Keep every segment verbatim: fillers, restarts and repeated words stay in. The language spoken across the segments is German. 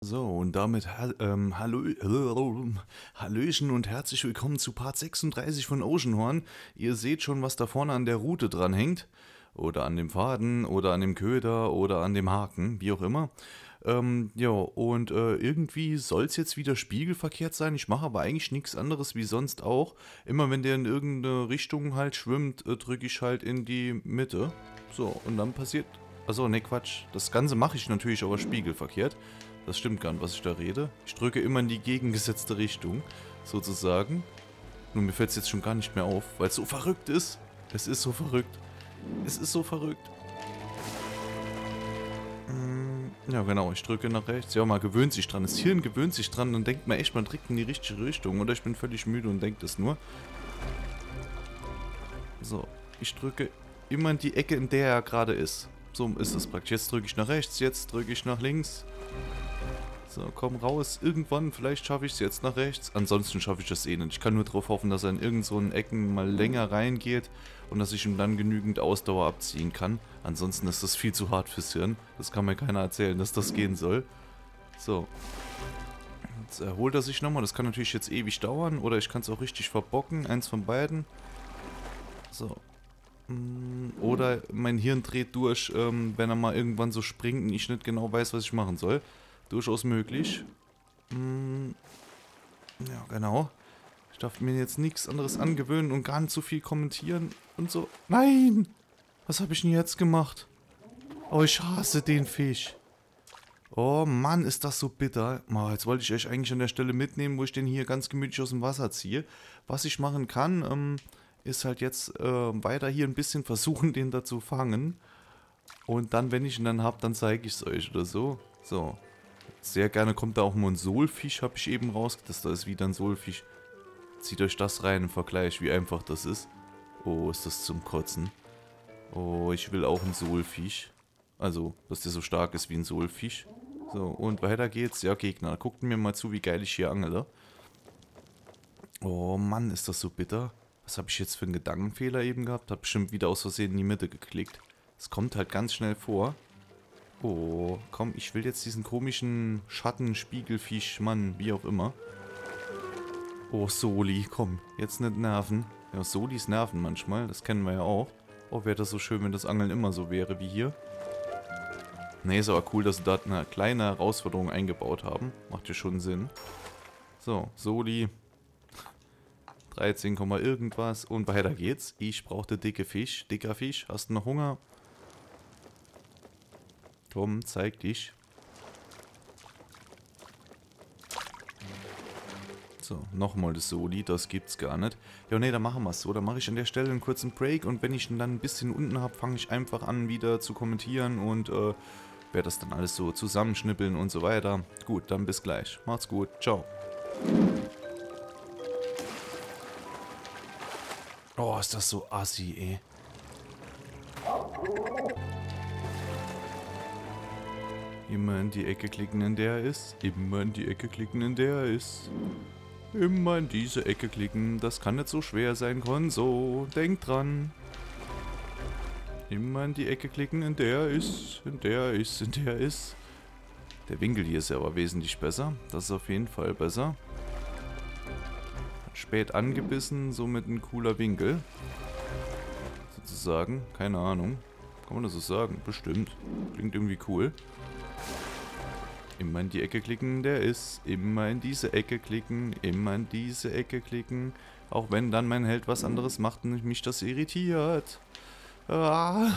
So, und damit ha ähm, hallo, äh, Hallöchen und herzlich willkommen zu Part sechsunddreißig von Oceanhorn. Ihr seht schon, was da vorne an der Route dran hängt. Oder an dem Faden, oder an dem Köder, oder an dem Haken, wie auch immer. Ähm, ja, und äh, irgendwie soll es jetzt wieder spiegelverkehrt sein. Ich mache aber eigentlich nichts anderes wie sonst auch. Immer wenn der in irgendeine Richtung halt schwimmt, äh, drücke ich halt in die Mitte. So, und dann passiert... Achso, ne Quatsch. Das Ganze mache ich natürlich aber spiegelverkehrt. Das stimmt gar nicht, was ich da rede. Ich drücke immer in die gegengesetzte Richtung, sozusagen. Nur mir fällt es jetzt schon gar nicht mehr auf, weil es so verrückt ist. Es ist so verrückt. Es ist so verrückt. Mm, Ja, genau, ich drücke nach rechts. Ja, man gewöhnt sich dran. Das Hirn gewöhnt sich dran und denkt man echt, man trägt in die richtige Richtung. Oder ich bin völlig müde und denke das nur. So, ich drücke immer in die Ecke, in der er gerade ist. So ist es praktisch. Jetzt drücke ich nach rechts, jetzt drücke ich nach links. So, komm raus. Irgendwann, vielleicht schaffe ich es jetzt nach rechts. Ansonsten schaffe ich das eh nicht. Ich kann nur darauf hoffen, dass er in irgend so einen Ecken mal länger reingeht und dass ich ihm dann genügend Ausdauer abziehen kann. Ansonsten ist das viel zu hart fürs Hirn. Das kann mir keiner erzählen, dass das gehen soll. So. Jetzt erholt er sich nochmal. Das kann natürlich jetzt ewig dauern oder ich kann es auch richtig verbocken. Eins von beiden. So. Oder mein Hirn dreht durch, ähm, wenn er mal irgendwann so springt und ich nicht genau weiß, was ich machen soll. Durchaus möglich. Hm, ja, genau. Ich darf mir jetzt nichts anderes angewöhnen und gar nicht so viel kommentieren und so. Nein! Was habe ich denn jetzt gemacht? Oh, ich hasse den Fisch. Oh Mann, ist das so bitter. Oh, jetzt wollte ich euch eigentlich an der Stelle mitnehmen, wo ich den hier ganz gemütlich aus dem Wasser ziehe. Was ich machen kann, ähm, ist halt jetzt äh, weiter hier ein bisschen versuchen, den da zu fangen. Und dann, wenn ich ihn dann habe, dann zeige ich es euch oder so. So. Sehr gerne kommt da auch mal ein Sohlfisch, habe ich eben raus. Das da ist wieder ein Sohlfisch. Zieht euch das rein im Vergleich, wie einfach das ist. Oh, ist das zum Kotzen. Oh, ich will auch ein Sohlfisch. Also, dass der so stark ist wie ein Sohlfisch. So, und weiter geht's. Ja, Gegner, guckt mir mal zu, wie geil ich hier angele. Oh Mann, ist das so bitter. Was habe ich jetzt für einen Gedankenfehler eben gehabt? Hab bestimmt wieder aus Versehen in die Mitte geklickt. Es kommt halt ganz schnell vor. Oh, komm, ich will jetzt diesen komischen Schattenspiegelfisch, Mann, wie auch immer. Oh, Soli, komm, jetzt nicht nerven. Ja, Solis nerven manchmal, das kennen wir ja auch. Oh, wäre das so schön, wenn das Angeln immer so wäre wie hier. Ne, ist aber cool, dass sie da eine kleine Herausforderung eingebaut haben. Macht ja schon Sinn. So, Soli. dreizehn, irgendwas. Und weiter geht's. Ich brauchte dicke Fisch. Dicker Fisch, hast du noch Hunger? Komm, zeig dich. So, nochmal das Soli, das gibt's gar nicht. Ja, ne, dann machen wir es so. Dann mache ich an der Stelle einen kurzen Break und wenn ich ihn dann ein bisschen unten habe, fange ich einfach an, wieder zu kommentieren und äh, werde das dann alles so zusammenschnippeln und so weiter. Gut, dann bis gleich. Macht's gut. Ciao. Oh, ist das so assi, ey. Immer in die Ecke klicken, in der er ist. Immer in die Ecke klicken, in der er ist. Immer in diese Ecke klicken. Das kann nicht so schwer sein, Konso. Denk dran. Immer in die Ecke klicken, in der er ist. In der er ist, in der er ist. Der Winkel hier ist ja aber wesentlich besser. Das ist auf jeden Fall besser. Spät angebissen, somit ein cooler Winkel. Sozusagen. Keine Ahnung. Kann man das so sagen? Bestimmt. Klingt irgendwie cool. Immer in die Ecke klicken, der ist. Immer in diese Ecke klicken. Immer in diese Ecke klicken. Auch wenn dann mein Held was anderes macht und mich das irritiert. Ah.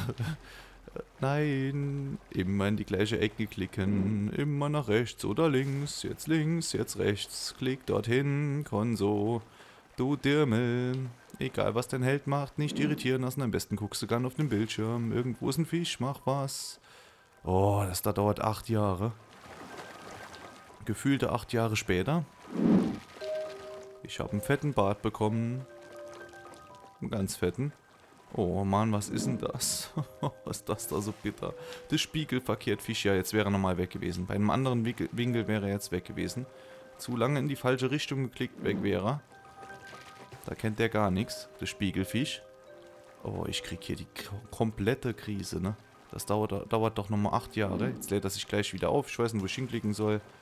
Nein. Immer in die gleiche Ecke klicken. Immer nach rechts oder links. Jetzt links, jetzt rechts. Klick dorthin. Konso. Du Dirmel. Egal was dein Held macht, nicht irritieren lassen. Am besten guckst du gern auf den Bildschirm. Irgendwo ist ein Fisch, mach was. Oh, das da dauert acht Jahre. Gefühlte acht Jahre später. Ich habe einen fetten Bart bekommen. Einen ganz fetten. Oh Mann, was ist denn das? Was ist das da so bitter? Das spiegelverkehrt Fisch, ja, jetzt wäre er nochmal weg gewesen. Bei einem anderen Winkel, Winkel wäre er jetzt weg gewesen. Zu lange in die falsche Richtung geklickt, weg wäre er. Da kennt der gar nichts, das Spiegelfisch. Oh, ich krieg hier die komplette Krise, ne? Das dauert, dauert doch nochmal acht Jahre. Jetzt lädt er sich gleich wieder auf. Ich weiß nicht, wo ich hinklicken soll.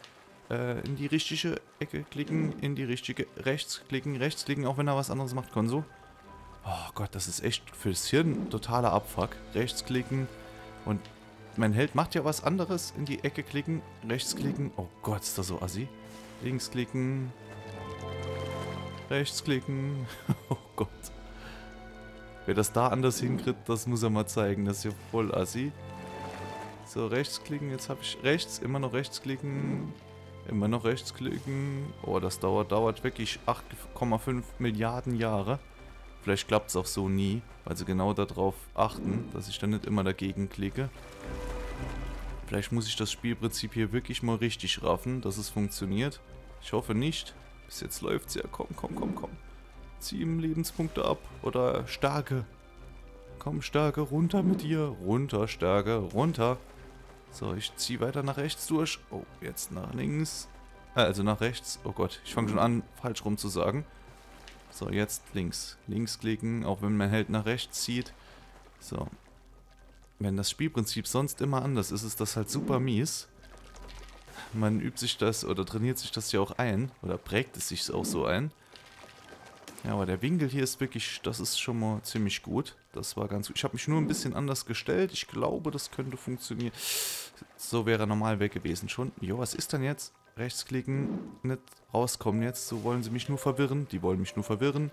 Äh, in die richtige Ecke klicken, in die richtige, rechts klicken, rechts klicken, auch wenn er was anderes macht, Konso. Oh Gott, das ist echt fürs Hirn totaler Abfuck. Rechts klicken und mein Held macht ja was anderes. In die Ecke klicken, rechts klicken. Oh Gott, ist das so assi. Links klicken. Rechts klicken. Oh Gott. Wer das da anders hinkriegt, das muss er mal zeigen. Das ist ja voll assi. So, rechts klicken. Jetzt habe ich rechts. Immer noch rechts klicken. Immer noch rechts klicken. Oh, das dauert, dauert wirklich acht Komma fünf Milliarden Jahre. Vielleicht klappt es auch so nie, weil sie genau darauf achten, dass ich dann nicht immer dagegen klicke. Vielleicht muss ich das Spielprinzip hier wirklich mal richtig raffen, dass es funktioniert. Ich hoffe nicht. Bis jetzt läuft es ja. Komm, komm, komm, komm. Sieben Lebenspunkte ab. Oder Stärke. Komm, Stärke, runter mit dir. Runter, Stärke, runter. So, ich ziehe weiter nach rechts durch. Oh, jetzt nach links. Äh, also nach rechts. Oh Gott, ich fange schon an, falsch rum zu sagen. So, jetzt links. Links klicken, auch wenn mein Held nach rechts zieht. So. Wenn das Spielprinzip sonst immer anders ist, ist das halt super mies. Man übt sich das oder trainiert sich das ja auch ein. Oder prägt es sich auch so ein. Ja, aber der Winkel hier ist wirklich, das ist schon mal ziemlich gut. Das war ganz gut. Ich habe mich nur ein bisschen anders gestellt. Ich glaube, das könnte funktionieren. So wäre normal weg gewesen schon. Jo, was ist denn jetzt? Rechtsklicken, nicht rauskommen jetzt. So wollen sie mich nur verwirren. Die wollen mich nur verwirren.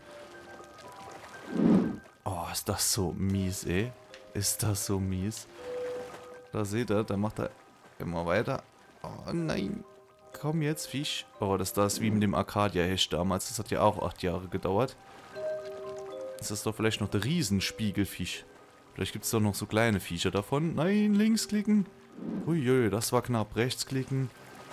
Oh, ist das so mies, ey. Ist das so mies. Da seht ihr, da macht er immer weiter. Oh nein. Komm jetzt, Fisch. Oh, das da ist wie mit dem Arcadia-Hash damals. Das hat ja auch acht Jahre gedauert. Das ist doch vielleicht noch der Riesenspiegelfisch. Vielleicht gibt es doch noch so kleine Viecher davon. Nein, links klicken. Uiui, das war knapp. Rechts klicken.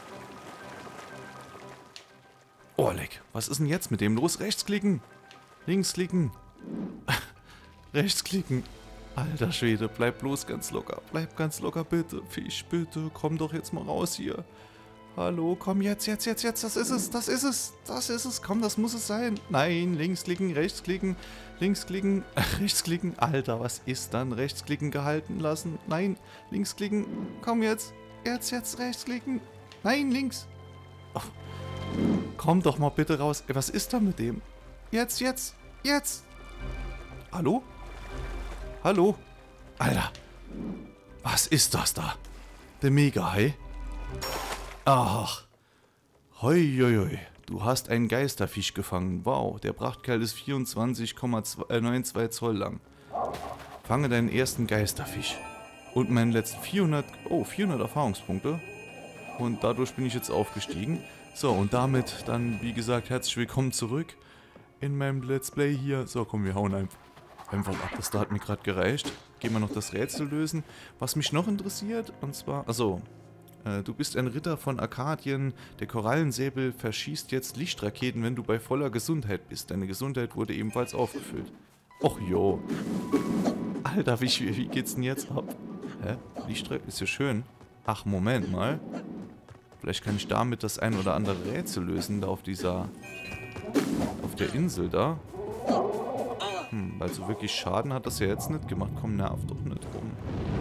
Oh, leck. Was ist denn jetzt mit dem los? Rechts klicken. Links klicken. Rechts klicken. Alter Schwede, bleib bloß ganz locker. Bleib ganz locker, bitte. Fisch, bitte. Komm doch jetzt mal raus hier. Hallo, komm jetzt, jetzt, jetzt, jetzt. Das ist es, das ist es, das ist es. Komm, das muss es sein. Nein, links klicken, rechts klicken, links klicken, rechts klicken. Alter, was ist dann? Rechts klicken gehalten lassen. Nein, links klicken. Komm jetzt. Jetzt, jetzt, rechts klicken. Nein, links. Oh. Komm doch mal bitte raus. Was ist da mit dem? Jetzt, jetzt, jetzt. Hallo? Hallo? Alter. Was ist das da? Der Mega-Hai? Ach. Hoi, hoi, hoi. Du hast einen Geisterfisch gefangen. Wow, der Prachtkerl ist vierundzwanzig Komma zweiundneunzig Zoll lang. Fange deinen ersten Geisterfisch. Und meinen letzten vierhundert... Oh, vierhundert Erfahrungspunkte. Und dadurch bin ich jetzt aufgestiegen. So, und damit dann, wie gesagt, herzlich willkommen zurück in meinem Let's Play hier. So, komm, wir hauen einfach, einfach ab. Das da hat mir gerade gereicht. Gehen wir noch das Rätsel lösen. Was mich noch interessiert, und zwar... Achso, äh, du bist ein Ritter von Arkadien. Der Korallensäbel verschießt jetzt Lichtraketen, wenn du bei voller Gesundheit bist. Deine Gesundheit wurde ebenfalls aufgefüllt. Och, jo. Alter, wie, wie geht's denn jetzt ab? Hä? Lichtraketen ist ja schön. Ach, Moment mal. Vielleicht kann ich damit das ein oder andere Rätsel lösen, da auf dieser... auf der Insel da. Hm, weil so wirklich Schaden hat das ja jetzt nicht gemacht. Komm, nerv doch nicht rum.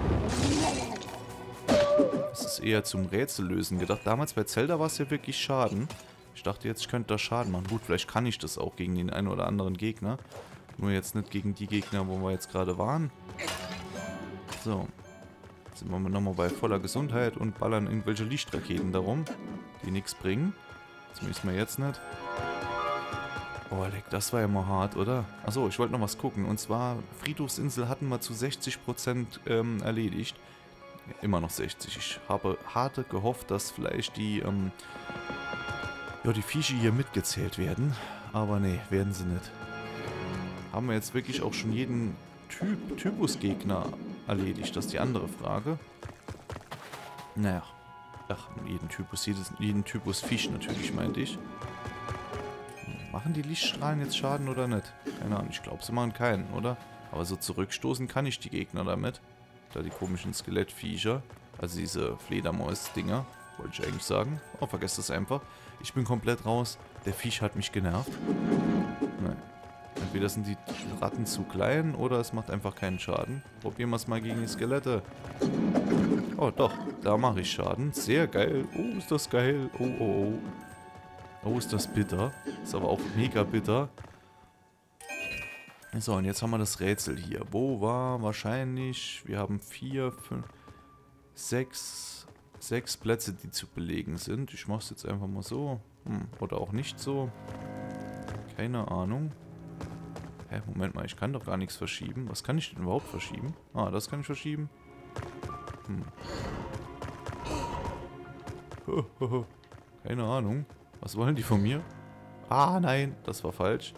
Das ist eher zum Rätsel lösen gedacht. Damals bei Zelda war es ja wirklich Schaden. Ich dachte jetzt, ich könnte da Schaden machen. Gut, vielleicht kann ich das auch gegen den einen oder anderen Gegner. Nur jetzt nicht gegen die Gegner, wo wir jetzt gerade waren. So. Sind wir nochmal bei voller Gesundheit und ballern irgendwelche Lichtraketen darum, die nichts bringen. Zumindest mal jetzt nicht. Oh, leck, das war ja mal hart, oder? Achso, ich wollte noch was gucken. Und zwar, Friedhofsinsel hatten wir zu sechzig Prozent ähm, erledigt. Ja, immer noch sechzig. Ich habe harte gehofft, dass vielleicht die, ähm, ja, die Viecher hier mitgezählt werden. Aber nee, werden sie nicht. Haben wir jetzt wirklich auch schon jeden Typ, Typusgegner erledigt? Das ist die andere Frage. Naja. Ach, jeden Typus, jedes, jeden Typus Fisch natürlich, meinte ich. Machen die Lichtstrahlen jetzt Schaden oder nicht? Keine Ahnung, ich glaube, sie machen keinen, oder? Aber so zurückstoßen kann ich die Gegner damit. Da die komischen Skelettviecher. Also diese Fledermaus-Dinger, wollte ich eigentlich sagen. Oh, vergesst das einfach. Ich bin komplett raus. Der Viech hat mich genervt. Nein. Entweder sind die Ratten zu klein oder es macht einfach keinen Schaden. Probieren wir es mal gegen die Skelette. Oh, doch. Da mache ich Schaden. Sehr geil. Oh, ist das geil. Oh, oh, oh. Oh, ist das bitter. Ist aber auch mega bitter. So, und jetzt haben wir das Rätsel hier. Wo war wahrscheinlich... Wir haben vier, fünf, sechs, sechs Plätze, die zu belegen sind. Ich mache es jetzt einfach mal so. Hm, oder auch nicht so. Keine Ahnung. Hä, Moment mal, ich kann doch gar nichts verschieben. Was kann ich denn überhaupt verschieben? Ah, das kann ich verschieben. Hm. Keine Ahnung. Was wollen die von mir? Ah, nein, das war falsch.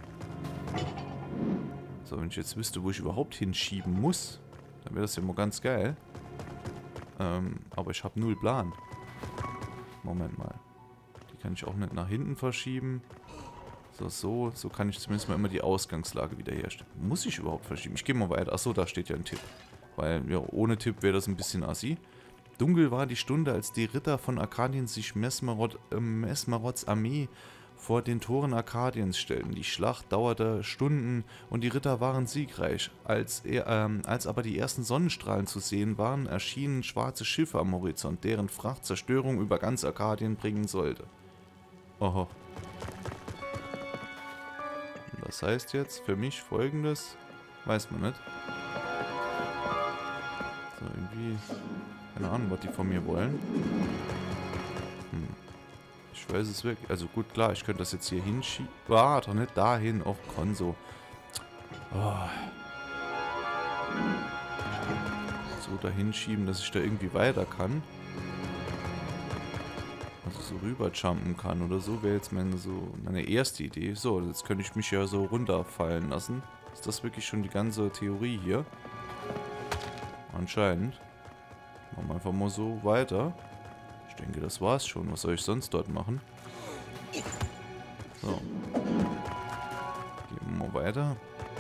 So, wenn ich jetzt wüsste, wo ich überhaupt hinschieben muss, dann wäre das ja mal ganz geil. Ähm, aber ich habe null Plan. Moment mal. Die kann ich auch nicht nach hinten verschieben. So, so, so kann ich zumindest mal immer die Ausgangslage wiederherstellen. Muss ich überhaupt verschieben? Ich gehe mal weiter. Achso, da steht ja ein Tipp. Weil, ja, ohne Tipp wäre das ein bisschen assi. Dunkel war die Stunde, als die Ritter von Arkadien sich Mesmerod, äh, Mesmerods Armee vor den Toren Arkadiens stellten. Die Schlacht dauerte Stunden und die Ritter waren siegreich. Als, er, ähm, als aber die ersten Sonnenstrahlen zu sehen waren, erschienen schwarze Schiffe am Horizont, deren Fracht Zerstörung über ganz Arkadien bringen sollte. Oho. Das heißt jetzt für mich Folgendes, weiß man nicht. So, irgendwie, keine Ahnung, was die von mir wollen. Hm. Ich weiß es wirklich. Also gut, klar, ich könnte das jetzt hier hinschieben. Ah, doch nicht dahin. Auf Konso. Oh. So dahin schieben, dass ich da irgendwie weiter kann. Also so rüber jumpen kann oder so, wäre jetzt meine, so meine erste Idee. So, jetzt könnte ich mich ja so runterfallen lassen. Ist das wirklich schon die ganze Theorie hier? Anscheinend. Machen wir einfach mal so weiter. Ich denke, das war's schon. Was soll ich sonst dort machen? So. Gehen wir mal weiter.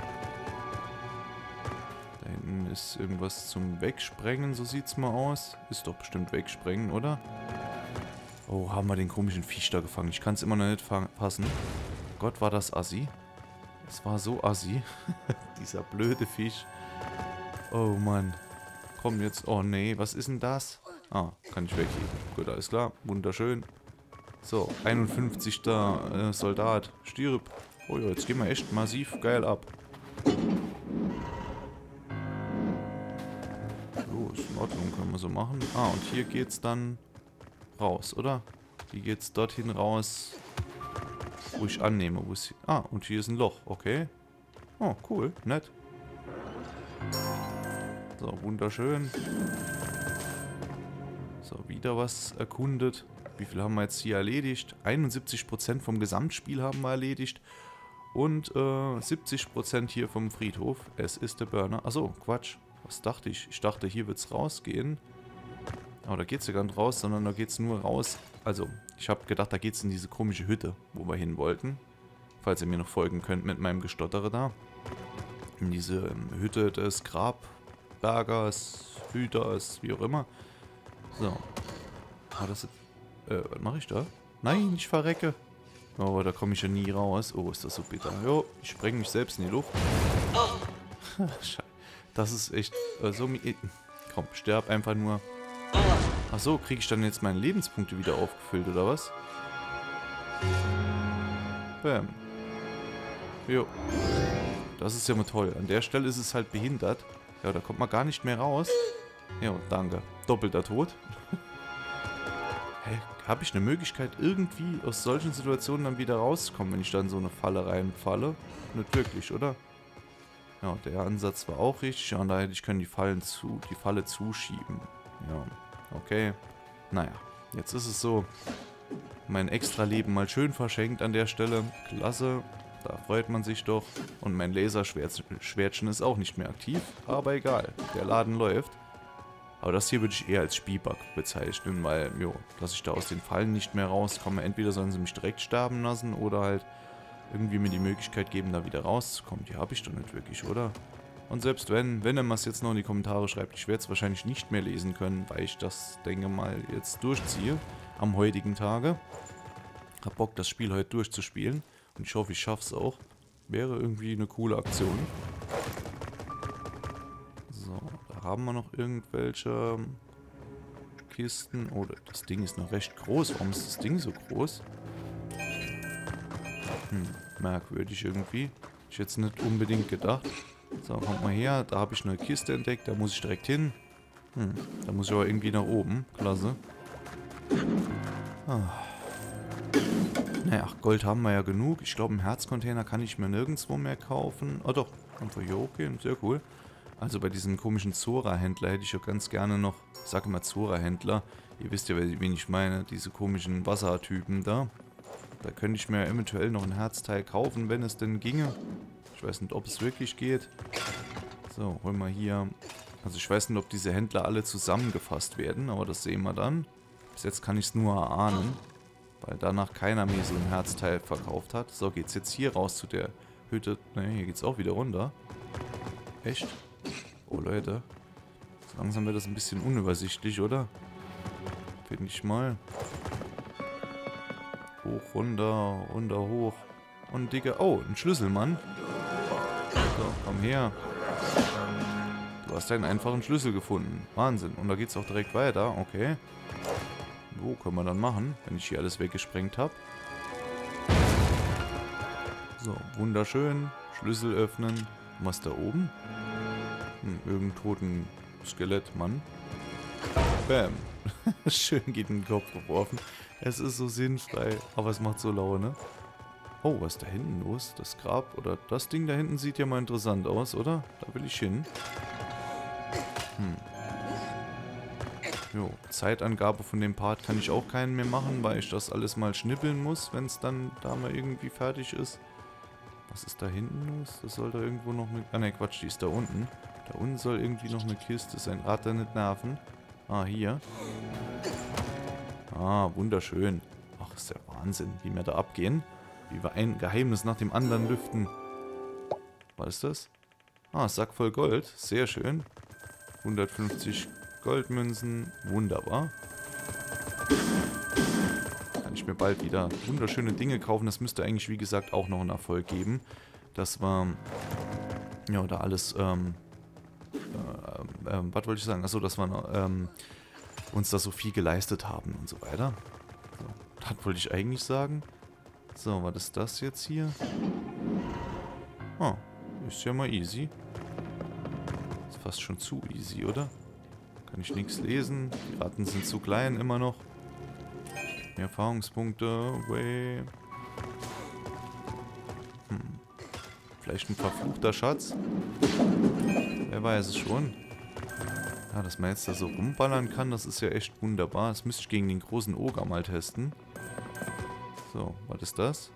Da hinten ist irgendwas zum Wegsprengen, so sieht's mal aus. Ist doch bestimmt Wegsprengen, oder? Oh, haben wir den komischen Viech da gefangen. Ich kann es immer noch nicht fassen. Gott, war das assi. Es war so assi. Dieser blöde Fisch. Oh Mann. Komm jetzt. Oh nee, was ist denn das? Ah, kann ich wegheben. Gut, alles klar. Wunderschön. So, einundfünfzigster Äh, Soldat. Stirb. Oh ja, jetzt gehen wir echt massiv geil ab. So, ist in Ordnung. Können wir so machen. Ah, und hier geht's dann raus, oder? Hier geht's dorthin raus, wo ich annehme. Wo es ah, und hier ist ein Loch. Okay. Oh, cool. Nett. So, wunderschön. So, wieder was erkundet. Wie viel haben wir jetzt hier erledigt? einundsiebzig Prozent vom Gesamtspiel haben wir erledigt. Und äh, siebzig Prozent hier vom Friedhof. Es ist der Burner. Achso, Quatsch. Was dachte ich? Ich dachte, hier wird es rausgehen. Aber da geht es ja gar nicht raus, sondern da geht es nur raus. Also, ich habe gedacht, da geht es in diese komische Hütte, wo wir hin wollten. Falls ihr mir noch folgen könnt mit meinem Gestottere da. In diese ähm, Hütte des Grabbergers, Hüters, wie auch immer. So. Ah, das ist... Äh, was mache ich da? Nein, ich verrecke. Oh, da komme ich ja nie raus. Oh, ist das so bitter. Jo, ich spreng mich selbst in die Luft. Scheiße. Das ist echt äh, so... Komm, sterb einfach nur. Ach so, kriege ich dann jetzt meine Lebenspunkte wieder aufgefüllt, oder was? Bam. Jo. Das ist ja mal toll. An der Stelle ist es halt behindert. Ja, da kommt man gar nicht mehr raus. Ja, danke. Doppelter Tod. Hä? Habe ich eine Möglichkeit, irgendwie aus solchen Situationen dann wieder rauszukommen, wenn ich dann so eine Falle reinfalle? Nicht wirklich, oder? Ja, der Ansatz war auch richtig. Ja, und da hätte ich können die Fallen zu, die Falle zuschieben. Ja, okay. Naja, jetzt ist es so. Mein Extra-Leben mal schön verschenkt an der Stelle. Klasse. Da freut man sich doch. Und mein Laserschwertchen ist auch nicht mehr aktiv. Aber egal, der Laden läuft. Aber das hier würde ich eher als Spielbug bezeichnen, weil, jo, dass ich da aus den Fallen nicht mehr rauskomme. Entweder sollen sie mich direkt sterben lassen oder halt irgendwie mir die Möglichkeit geben, da wieder rauszukommen. Die habe ich doch nicht wirklich, oder? Und selbst wenn, wenn er es jetzt noch in die Kommentare schreibt, ich werde es wahrscheinlich nicht mehr lesen können, weil ich das, denke mal, jetzt durchziehe am heutigen Tage. Hab Bock, das Spiel heute durchzuspielen. Und ich hoffe, ich schaffe es auch. Wäre irgendwie eine coole Aktion. So, da haben wir noch irgendwelche Kisten. Oh, das Ding ist noch recht groß. Warum ist das Ding so groß? Hm, merkwürdig irgendwie. Ich jetzt nicht unbedingt gedacht. So, kommt mal her. Da habe ich eine Kiste entdeckt. Da muss ich direkt hin. Hm, da muss ich aber irgendwie nach oben. Klasse. Ah. Naja, Gold haben wir ja genug. Ich glaube, einen Herzcontainer kann ich mir nirgendwo mehr kaufen. Oh doch, einfach hier hochgehen. Sehr cool. Also bei diesem komischen Zora-Händler hätte ich ja ganz gerne noch... Ich sage immer Zora-Händler. Ihr wisst ja, wen ich meine. Diese komischen Wassertypen da. Da könnte ich mir eventuell noch ein Herzteil kaufen, wenn es denn ginge. Ich weiß nicht, ob es wirklich geht. So, holen wir hier... Also ich weiß nicht, ob diese Händler alle zusammengefasst werden, aber das sehen wir dann. Bis jetzt kann ich es nur erahnen. Weil danach keiner mehr so ein Herzteil verkauft hat. So, geht's jetzt hier raus zu der Hütte. Ne, hier geht's auch wieder runter. Echt? Oh, Leute. So langsam wird das ein bisschen unübersichtlich, oder? Finde ich mal. Hoch, runter, runter, hoch. Und Digga. Oh, ein Schlüssel, Mann. So, komm her. Du hast einen einfachen Schlüssel gefunden. Wahnsinn. Und da geht's auch direkt weiter. Okay. Wo können wir dann machen, wenn ich hier alles weggesprengt habe? So, wunderschön. Schlüssel öffnen. Was da oben? Hm, irgendein toten Skelett, Mann. Bam. Schön geht in den Kopf geworfen. Es ist so sinnfrei, aber es macht so Laune. Oh, was ist da hinten los? Das Grab oder das Ding da hinten sieht ja mal interessant aus, oder? Da will ich hin. Hm. Jo, Zeitangabe von dem Part kann ich auch keinen mehr machen, weil ich das alles mal schnippeln muss, wenn es dann da mal irgendwie fertig ist. Was ist da hinten los? Das soll da irgendwo noch eine... Ah ne, Quatsch, die ist da unten. Da unten soll irgendwie noch eine Kiste sein. Rad da nicht nerven. Ah, hier. Ah, wunderschön. Ach, ist ja Wahnsinn, wie wir da abgehen. Wie wir ein Geheimnis nach dem anderen lüften. Was ist das? Ah, Sack voll Gold. Sehr schön. hundertfünfzig Goldmünzen. Wunderbar. Kann ich mir bald wieder wunderschöne Dinge kaufen. Das müsste eigentlich, wie gesagt, auch noch einen Erfolg geben. Das war... Ja, da alles... Ähm, äh, äh, was wollte ich sagen? Achso, dass wir ähm, uns da so viel geleistet haben und so weiter. So, das wollte ich eigentlich sagen. So, was ist das jetzt hier? Ah, ist ja mal easy. Ist fast schon zu easy, oder? Kann ich nichts lesen. Die Ratten sind zu klein immer noch. Mehr Erfahrungspunkte. Way. Hm. Vielleicht ein verfluchter Schatz. Wer weiß es schon. Ja, dass man jetzt da so rumballern kann, das ist ja echt wunderbar. Das müsste ich gegen den großen Oger mal testen. So, was ist das?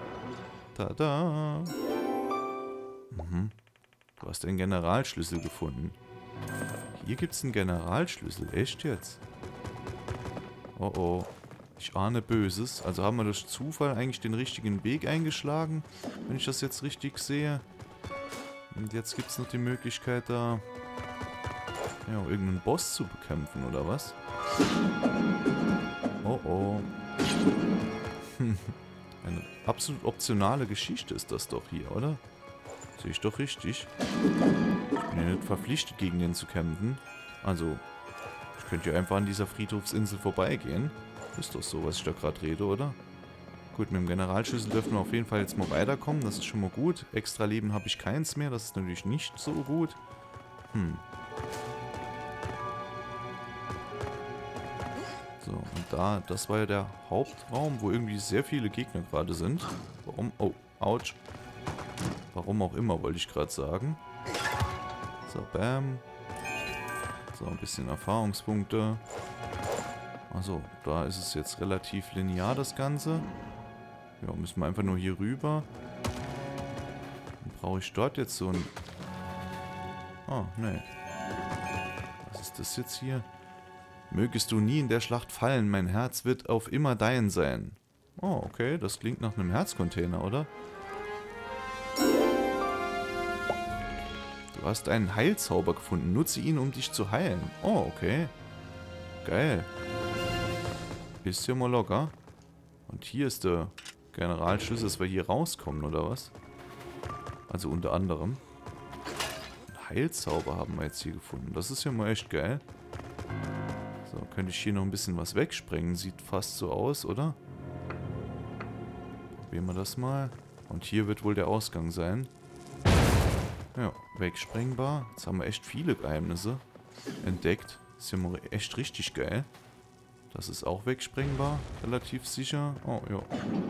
Tada! Mhm. Du hast einen Generalschlüssel gefunden. Hier gibt es einen Generalschlüssel. Echt jetzt? Oh oh. Ich ahne Böses. Also haben wir durch Zufall eigentlich den richtigen Weg eingeschlagen, wenn ich das jetzt richtig sehe. Und jetzt gibt es noch die Möglichkeit, da ja, irgendeinen Boss zu bekämpfen, oder was? Oh oh. Eine absolut optionale Geschichte ist das doch hier, oder? Sehe ich doch richtig. Ich bin ja nicht verpflichtet, gegen den zu kämpfen. Also, ich könnte ja einfach an dieser Friedhofsinsel vorbeigehen. Ist doch so, was ich da gerade rede, oder? Gut, mit dem Generalschlüssel dürfen wir auf jeden Fall jetzt mal weiterkommen. Das ist schon mal gut. Extra Leben habe ich keins mehr. Das ist natürlich nicht so gut. Hm. So, und da, das war ja der Hauptraum, wo irgendwie sehr viele Gegner gerade sind. Warum? Oh, ouch. Warum auch immer, wollte ich gerade sagen. So, bam. So, ein bisschen Erfahrungspunkte. Also, da ist es jetzt relativ linear, das Ganze. Ja, müssen wir einfach nur hier rüber. Dann brauche ich dort jetzt so ein... Ah, ne. Was ist das jetzt hier? Mögest du nie in der Schlacht fallen, mein Herz wird auf immer dein sein. Oh, okay, das klingt nach einem Herzcontainer, oder? Du hast einen Heilzauber gefunden. Nutze ihn, um dich zu heilen. Oh, okay. Geil. Ist ja mal locker. Und hier ist der Generalschlüssel, dass wir hier rauskommen, oder was? Also unter anderem. Einen Heilzauber haben wir jetzt hier gefunden. Das ist ja mal echt geil. So, könnte ich hier noch ein bisschen was wegsprengen. Sieht fast so aus, oder? Probieren wir das mal. Und hier wird wohl der Ausgang sein. Ja, wegsprengbar. Jetzt haben wir echt viele Geheimnisse entdeckt. Ist ja mal echt richtig geil. Das ist auch wegsprengbar. Relativ sicher. Oh, ja.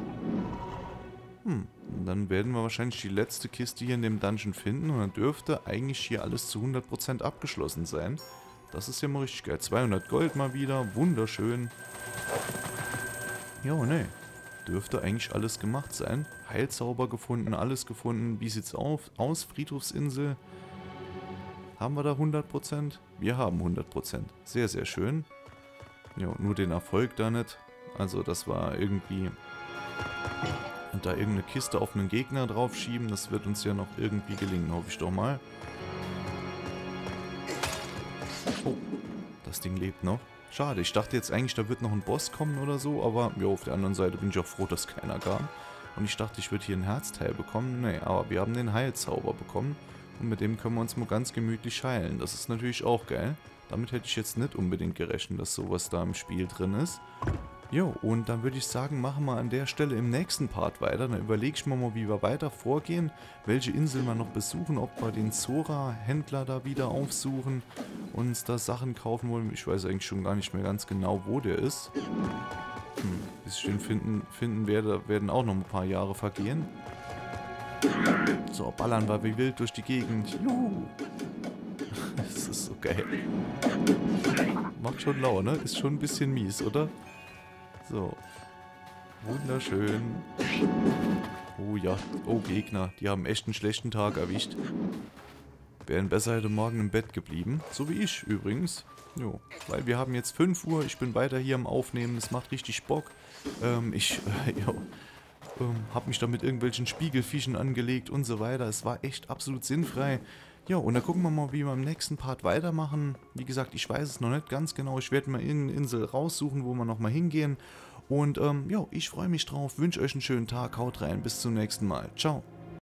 Hm, und dann werden wir wahrscheinlich die letzte Kiste hier in dem Dungeon finden. Und dann dürfte eigentlich hier alles zu hundert Prozent abgeschlossen sein. Das ist ja mal richtig geil. zweihundert Gold mal wieder. Wunderschön. Jo, ne. Dürfte eigentlich alles gemacht sein. Heilzauber gefunden, alles gefunden. Wie sieht's auf, aus? Friedhofsinsel. Haben wir da hundert Prozent? Wir haben hundert Prozent. Sehr, sehr schön. Ja, nur den Erfolg da nicht. Also das war irgendwie... Und da irgendeine Kiste auf einen Gegner draufschieben, das wird uns ja noch irgendwie gelingen, hoffe ich doch mal. Oh, das Ding lebt noch. Schade, ich dachte jetzt eigentlich, da wird noch ein Boss kommen oder so, aber ja, auf der anderen Seite bin ich auch froh, dass keiner kam. Und ich dachte, ich würde hier ein Herzteil bekommen. Nee, aber wir haben den Heilzauber bekommen. Und mit dem können wir uns mal ganz gemütlich heilen. Das ist natürlich auch geil. Damit hätte ich jetzt nicht unbedingt gerechnet, dass sowas da im Spiel drin ist. Jo, und dann würde ich sagen, machen wir an der Stelle im nächsten Part weiter. Dann überlege ich mir mal, wie wir weiter vorgehen, welche Insel wir noch besuchen, ob wir den Zora-Händler da wieder aufsuchen, uns da Sachen kaufen wollen. Ich weiß eigentlich schon gar nicht mehr ganz genau, wo der ist. Hm, bis ich den finden, finden werde, werden auch noch ein paar Jahre vergehen. So, ballern wir wie wild durch die Gegend. Juhu! Das ist so geil. Macht schon Laune, ist schon ein bisschen mies, oder? So. Wunderschön. Oh ja. Oh, Gegner. Die haben echt einen schlechten Tag erwischt. Wären besser heute Morgen im Bett geblieben. So wie ich übrigens. Jo. Weil wir haben jetzt fünf Uhr. Ich bin weiter hier am Aufnehmen. Das macht richtig Bock. Ähm, ich, äh, jo. Ähm, hab mich da mit irgendwelchen Spiegelfischen angelegt und so weiter. Es war echt absolut sinnfrei. Ja, und dann gucken wir mal, wie wir im nächsten Part weitermachen. Wie gesagt, ich weiß es noch nicht ganz genau. Ich werde mal eine Insel raussuchen, wo wir nochmal hingehen. Und ähm, ja, ich freue mich drauf. Wünsche euch einen schönen Tag. Haut rein. Bis zum nächsten Mal. Ciao.